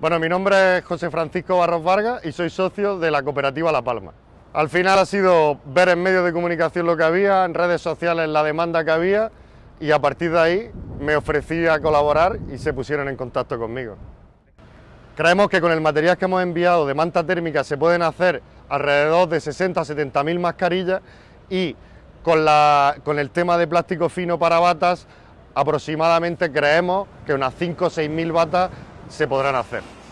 Bueno, mi nombre es José Francisco Barros Vargas y soy socio de la cooperativa La Palma. Al final ha sido ver en medios de comunicación lo que había, en redes sociales la demanda que había y a partir de ahí me ofrecí a colaborar y se pusieron en contacto conmigo. Creemos que con el material que hemos enviado de manta térmica se pueden hacer alrededor de 60 a 70 mil mascarillas y con el tema de plástico fino para batas aproximadamente creemos que unas 5 o 6 mil batas se podrán hacer.